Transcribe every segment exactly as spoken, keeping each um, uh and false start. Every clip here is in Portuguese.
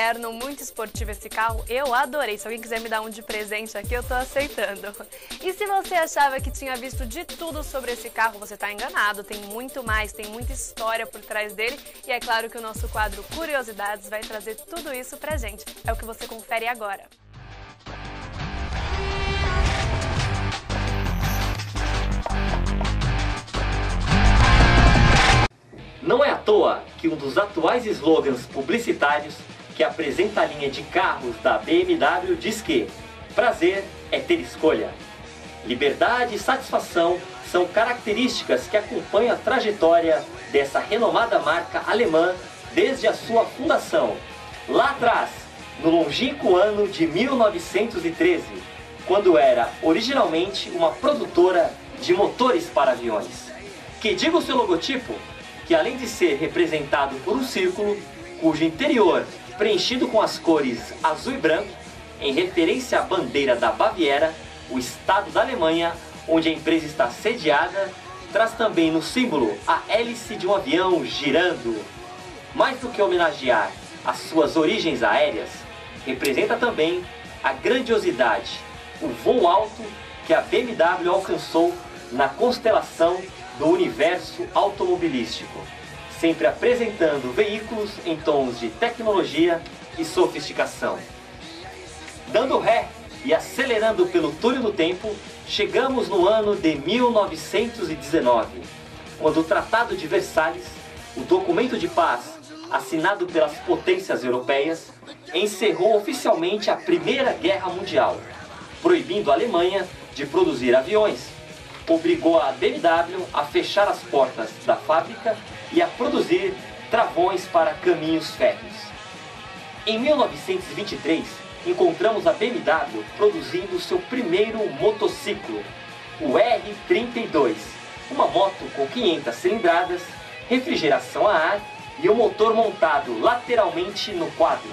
moderno, muito esportivo esse carro. Eu adorei. Se alguém quiser me dar um de presente aqui, eu tô aceitando. E se você achava que tinha visto de tudo sobre esse carro, você tá enganado. Tem muito mais, tem muita história por trás dele. E é claro que o nosso quadro Curiosidades vai trazer tudo isso pra gente. É o que você confere agora. Não é à toa que um dos atuais slogans publicitários que apresenta a linha de carros da B M W diz que prazer é ter escolha. Liberdade e satisfação são características que acompanham a trajetória dessa renomada marca alemã desde a sua fundação, lá atrás, no longínquo ano de mil novecentos e treze, quando era originalmente uma produtora de motores para aviões. Que diga o seu logotipo, que além de ser representado por um círculo, cujo interior preenchido com as cores azul e branco, em referência à bandeira da Baviera, o estado da Alemanha, onde a empresa está sediada, traz também no símbolo a hélice de um avião girando. Mais do que homenagear as suas origens aéreas, representa também a grandiosidade, o voo alto que a B M W alcançou na constelação do universo automobilístico, sempre apresentando veículos em tons de tecnologia e sofisticação. Dando ré e acelerando pelo túnel do tempo, chegamos no ano de mil novecentos e dezenove, quando o Tratado de Versalhes, o documento de paz assinado pelas potências europeias, encerrou oficialmente a Primeira Guerra Mundial, proibindo a Alemanha de produzir aviões. Obrigou a B M W a fechar as portas da fábrica e a produzir travões para caminhos férreos. Em mil novecentos e vinte e três, encontramos a B M W produzindo seu primeiro motociclo, o R trinta e dois, uma moto com quinhentas cilindradas, refrigeração a ar e um motor montado lateralmente no quadro.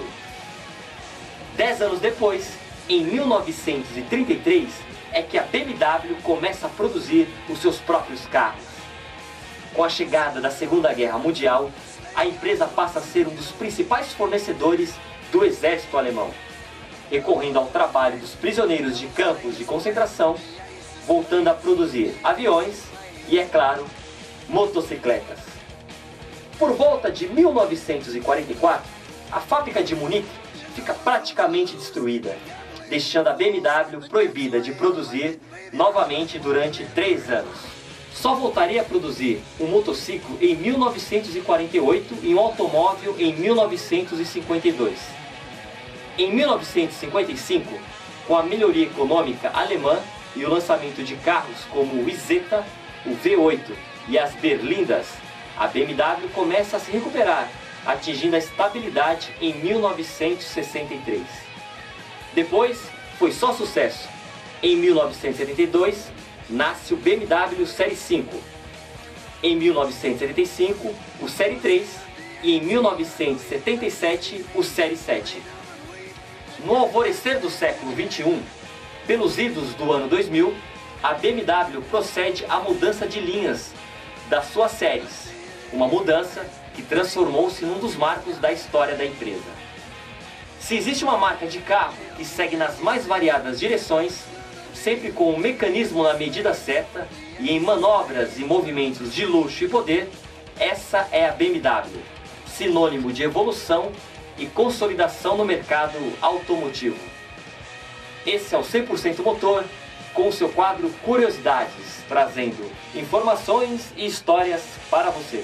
Dez anos depois, em mil novecentos e trinta e três, é que a B M W começa a produzir os seus próprios carros. Com a chegada da Segunda Guerra Mundial, a empresa passa a ser um dos principais fornecedores do exército alemão, recorrendo ao trabalho dos prisioneiros de campos de concentração, voltando a produzir aviões e, é claro, motocicletas. Por volta de mil novecentos e quarenta e quatro, a fábrica de Munique fica praticamente destruída, deixando a B M W proibida de produzir novamente durante três anos. Só voltaria a produzir um motociclo em mil novecentos e quarenta e oito e um automóvel em mil novecentos e cinquenta e dois. Em mil novecentos e cinquenta e cinco, com a melhoria econômica alemã e o lançamento de carros como o Isetta, o V oito e as Berlindas, a B M W começa a se recuperar, atingindo a estabilidade em mil novecentos e sessenta e três. Depois, foi só sucesso. Em mil novecentos e setenta e dois, nasce o B M W Série cinco. Em mil novecentos e setenta e cinco, o Série três e em mil novecentos e setenta e sete, o Série sete. No alvorecer do século vinte e um, pelos idos do ano dois mil, a B M W procede à mudança de linhas das suas séries, uma mudança que transformou-se num dos marcos da história da empresa. Se existe uma marca de carro que segue nas mais variadas direções, sempre com o mecanismo na medida certa e em manobras e movimentos de luxo e poder, essa é a B M W, sinônimo de evolução e consolidação no mercado automotivo. Esse é o cem por cento Motor, com o seu quadro Curiosidades, trazendo informações e histórias para você.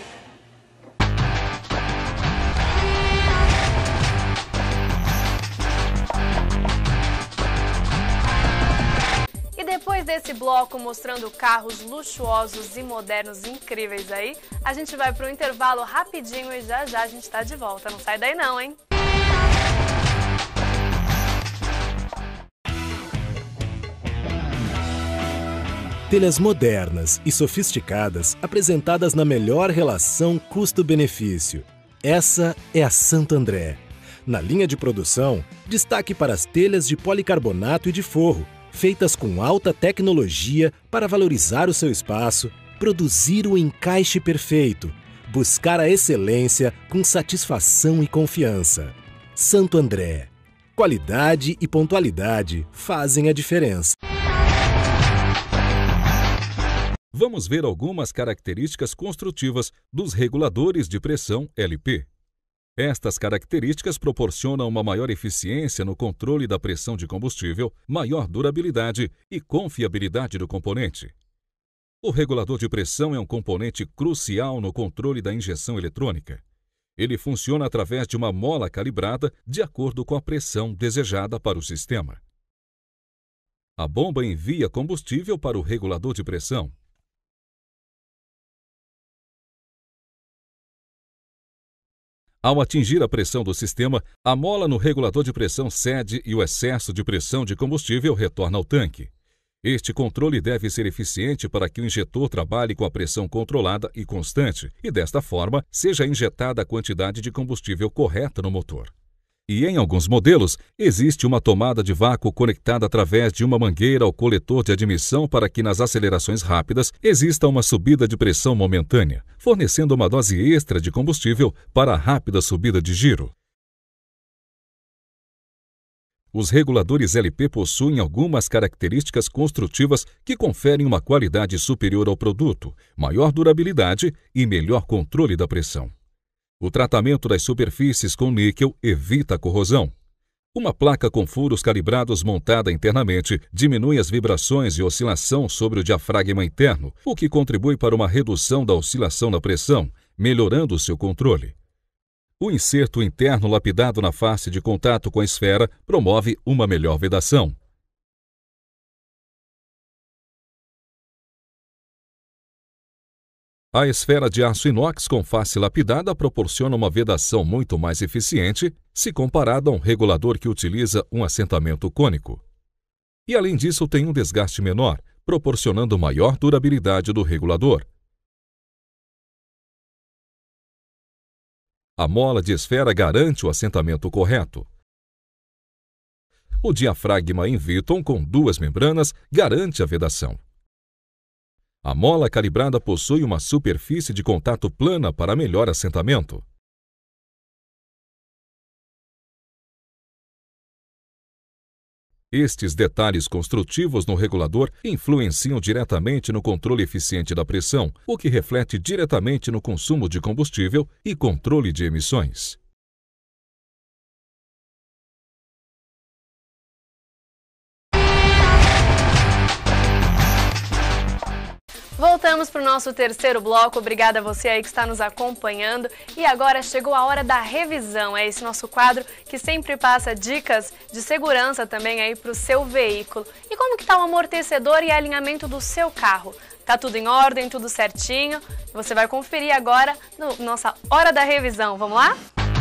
Depois desse bloco mostrando carros luxuosos e modernos incríveis aí, a gente vai para o intervalo rapidinho e já já a gente está de volta. Não sai daí não, hein? Telhas modernas e sofisticadas apresentadas na melhor relação custo-benefício. Essa é a Santo André. Na linha de produção, destaque para as telhas de policarbonato e de forro, feitas com alta tecnologia para valorizar o seu espaço, produzir o encaixe perfeito, buscar a excelência com satisfação e confiança. Santo André. Qualidade e pontualidade fazem a diferença. Vamos ver algumas características construtivas dos reguladores de pressão L P. Estas características proporcionam uma maior eficiência no controle da pressão de combustível, maior durabilidade e confiabilidade do componente. O regulador de pressão é um componente crucial no controle da injeção eletrônica. Ele funciona através de uma mola calibrada de acordo com a pressão desejada para o sistema. A bomba envia combustível para o regulador de pressão. Ao atingir a pressão do sistema, a mola no regulador de pressão cede e o excesso de pressão de combustível retorna ao tanque. Este controle deve ser eficiente para que o injetor trabalhe com a pressão controlada e constante e, desta forma, seja injetada a quantidade de combustível correta no motor. E em alguns modelos, existe uma tomada de vácuo conectada através de uma mangueira ao coletor de admissão para que nas acelerações rápidas exista uma subida de pressão momentânea, fornecendo uma dose extra de combustível para a rápida subida de giro. Os reguladores L P possuem algumas características construtivas que conferem uma qualidade superior ao produto, maior durabilidade e melhor controle da pressão. O tratamento das superfícies com níquel evita a corrosão. Uma placa com furos calibrados montada internamente diminui as vibrações e oscilação sobre o diafragma interno, o que contribui para uma redução da oscilação da pressão, melhorando o seu controle. O inserto interno lapidado na face de contato com a esfera promove uma melhor vedação. A esfera de aço inox com face lapidada proporciona uma vedação muito mais eficiente se comparada a um regulador que utiliza um assentamento cônico. E além disso tem um desgaste menor, proporcionando maior durabilidade do regulador. A mola de esfera garante o assentamento correto. O diafragma in Viton com duas membranas garante a vedação. A mola calibrada possui uma superfície de contato plana para melhor assentamento. Estes detalhes construtivos no regulador influenciam diretamente no controle eficiente da pressão, o que reflete diretamente no consumo de combustível e controle de emissões. Voltamos para o nosso terceiro bloco. Obrigada a você aí que está nos acompanhando. E agora chegou a hora da revisão. É esse nosso quadro que sempre passa dicas de segurança também aí para o seu veículo. E como que está o amortecedor e alinhamento do seu carro? Tá tudo em ordem, tudo certinho? Você vai conferir agora na nossa hora da revisão. Vamos lá?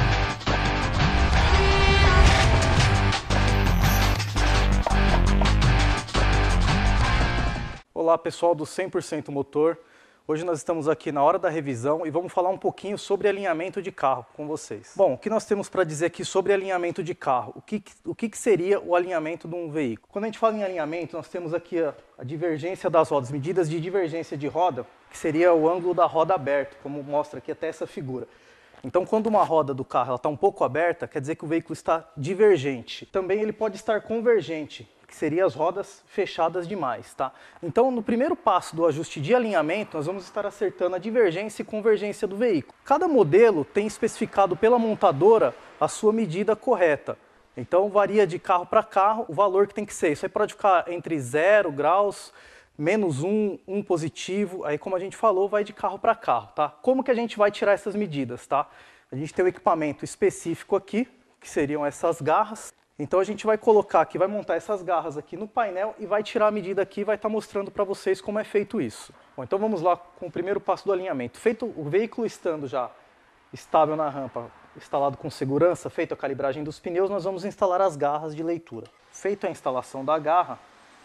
Olá pessoal do cem por cento Motor, hoje nós estamos aqui na hora da revisão e vamos falar um pouquinho sobre alinhamento de carro com vocês. Bom, o que nós temos para dizer aqui sobre alinhamento de carro? O que, o que seria o alinhamento de um veículo? Quando a gente fala em alinhamento, nós temos aqui a, a divergência das rodas, medidas de divergência de roda, que seria o ângulo da roda aberta, como mostra aqui até essa figura. Então, quando uma roda do carro está um pouco aberta, quer dizer que o veículo está divergente. Também ele pode estar convergente, que seria as rodas fechadas demais, tá? Então, no primeiro passo do ajuste de alinhamento, nós vamos estar acertando a divergência e convergência do veículo. Cada modelo tem especificado pela montadora a sua medida correta. Então, varia de carro para carro o valor que tem que ser. Isso aí pode ficar entre zero graus, menos um, um positivo. Aí, como a gente falou, vai de carro para carro, tá? Como que a gente vai tirar essas medidas, tá? A gente tem um equipamento específico aqui, que seriam essas garras. Então a gente vai colocar aqui, vai montar essas garras aqui no painel e vai tirar a medida aqui e vai estar mostrando para vocês como é feito isso. Bom, então vamos lá com o primeiro passo do alinhamento. Feito o veículo estando já estável na rampa, instalado com segurança, feita a calibragem dos pneus, nós vamos instalar as garras de leitura. Feita a instalação da garra,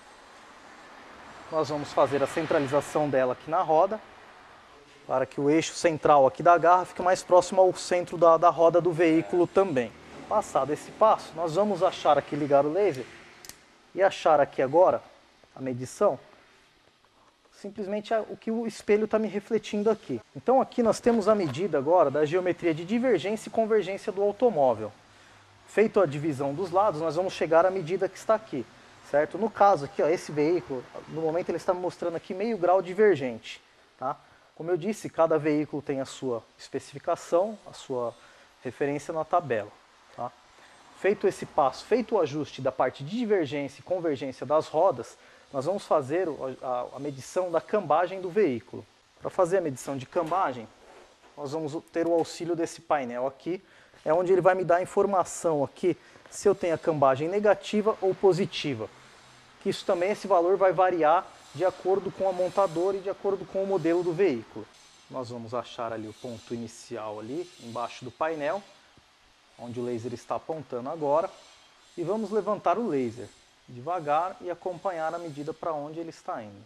nós vamos fazer a centralização dela aqui na roda, para que o eixo central aqui da garra fique mais próximo ao centro da, da roda do veículo também. Passado esse passo, nós vamos achar aqui, ligar o laser e achar aqui agora a medição, simplesmente o que o espelho está me refletindo aqui. Então aqui nós temos a medida agora da geometria de divergência e convergência do automóvel. Feito a divisão dos lados, nós vamos chegar à medida que está aqui, certo? No caso aqui, ó, esse veículo, no momento ele está mostrando aqui meio grau divergente, tá? Como eu disse, cada veículo tem a sua especificação, a sua referência na tabela, tá? Feito esse passo, feito o ajuste da parte de divergência e convergência das rodas, nós vamos fazer a, a medição da cambagem do veículo. Para fazer a medição de cambagem, nós vamos ter o auxílio desse painel aqui, é onde ele vai me dar a informação aqui se eu tenho a cambagem negativa ou positiva. Que isso também, esse valor vai variar de acordo com a montadora e de acordo com o modelo do veículo. Nós vamos achar ali o ponto inicial ali, embaixo do painel, onde o laser está apontando agora, e vamos levantar o laser devagar e acompanhar a medida para onde ele está indo.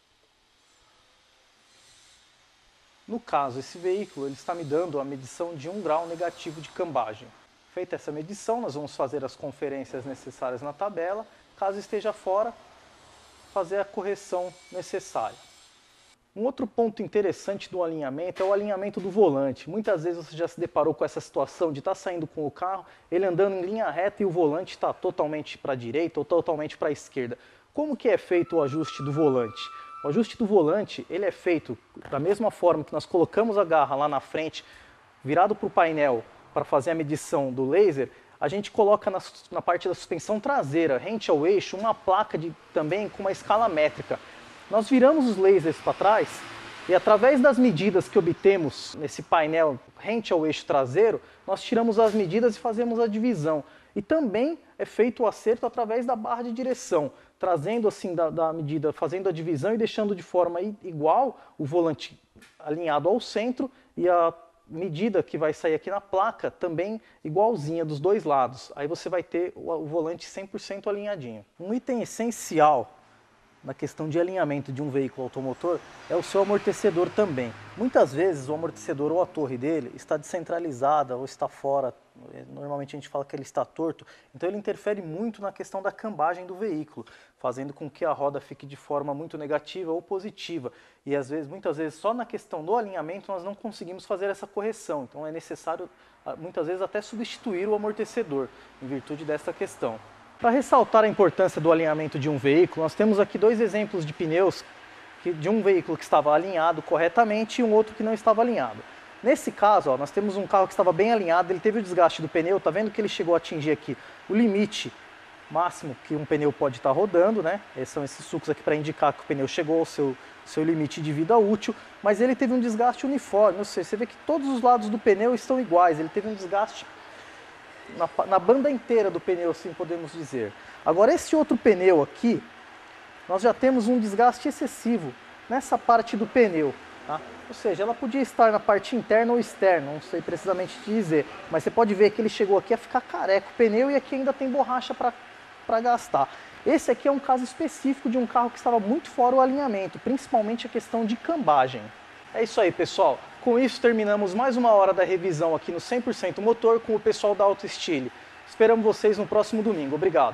No caso, esse veículo ele está me dando a medição de um grau negativo de cambagem. Feita essa medição, nós vamos fazer as conferências necessárias na tabela. Caso esteja fora, fazer a correção necessária. Um outro ponto interessante do alinhamento é o alinhamento do volante. Muitas vezes você já se deparou com essa situação de estar saindo com o carro, ele andando em linha reta e o volante está totalmente para a direita ou totalmente para a esquerda. Como que é feito o ajuste do volante? O ajuste do volante ele é feito da mesma forma que nós colocamos a garra lá na frente, virado para o painel para fazer a medição do laser, a gente coloca na, na parte da suspensão traseira, rente ao eixo, uma placa de, também com uma escala métrica. Nós viramos os lasers para trás e através das medidas que obtemos nesse painel rente ao eixo traseiro, nós tiramos as medidas e fazemos a divisão. E também é feito o acerto através da barra de direção, trazendo assim da, da medida, fazendo a divisão e deixando de forma igual o volante alinhado ao centro e a medida que vai sair aqui na placa também igualzinha dos dois lados. Aí você vai ter o, o volante cem por cento alinhadinho. Um item essencial na questão de alinhamento de um veículo automotor é o seu amortecedor também. Muitas vezes o amortecedor ou a torre dele está descentralizada ou está fora, normalmente a gente fala que ele está torto, então ele interfere muito na questão da cambagem do veículo, fazendo com que a roda fique de forma muito negativa ou positiva. E às vezes, muitas vezes só na questão do alinhamento nós não conseguimos fazer essa correção, então é necessário muitas vezes até substituir o amortecedor em virtude dessa questão. Para ressaltar a importância do alinhamento de um veículo, nós temos aqui dois exemplos de pneus que, de um veículo que estava alinhado corretamente e um outro que não estava alinhado. Nesse caso, ó, nós temos um carro que estava bem alinhado, ele teve o desgaste do pneu, tá vendo que ele chegou a atingir aqui o limite máximo que um pneu pode estar rodando, né? Esses são esses sulcos aqui para indicar que o pneu chegou ao seu, seu limite de vida útil, mas ele teve um desgaste uniforme, ou seja, você vê que todos os lados do pneu estão iguais, ele teve um desgaste Na, na banda inteira do pneu, assim podemos dizer. Agora esse outro pneu aqui, nós já temos um desgaste excessivo nessa parte do pneu, tá? Ou seja, ela podia estar na parte interna ou externa, não sei precisamente te dizer, mas você pode ver que ele chegou aqui a ficar careca o pneu e aqui ainda tem borracha para gastar. Esse aqui é um caso específico de um carro que estava muito fora o alinhamento, principalmente a questão de cambagem. É isso aí, pessoal. Com isso, terminamos mais uma hora da revisão aqui no cem por cento Motor com o pessoal da Auto Stile. Esperamos vocês no próximo domingo. Obrigado.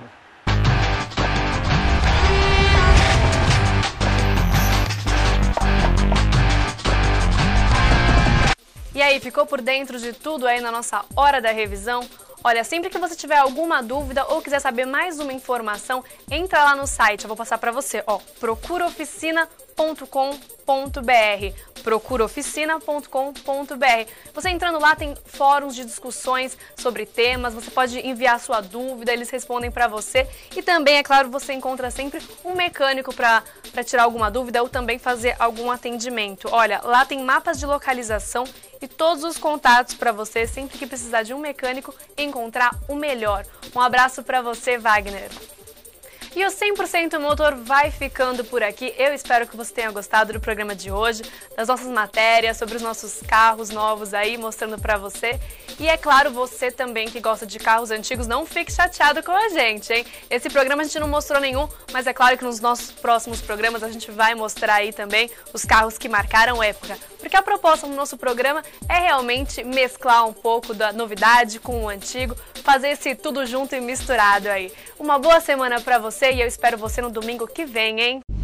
E aí, ficou por dentro de tudo aí na nossa hora da revisão? Olha, sempre que você tiver alguma dúvida ou quiser saber mais uma informação, entra lá no site, eu vou passar para você, ó, procura oficina ponto com ponto br, procura oficina ponto com ponto br. Você entrando lá tem fóruns de discussões sobre temas, você pode enviar sua dúvida, eles respondem para você e também, é claro, você encontra sempre um mecânico para para tirar alguma dúvida ou também fazer algum atendimento. Olha, lá tem mapas de localização e todos os contatos para você, sempre que precisar de um mecânico, encontrar o melhor. Um abraço para você, Wagner. E o cem por cento Motor vai ficando por aqui. Eu espero que você tenha gostado do programa de hoje, das nossas matérias, sobre os nossos carros novos aí, mostrando pra você. E é claro, você também que gosta de carros antigos, não fique chateado com a gente, hein? Esse programa a gente não mostrou nenhum, mas é claro que nos nossos próximos programas a gente vai mostrar aí também os carros que marcaram época. Porque a proposta do nosso programa é realmente mesclar um pouco da novidade com o antigo, fazer esse tudo junto e misturado aí. Uma boa semana pra você e eu espero você no domingo que vem, hein?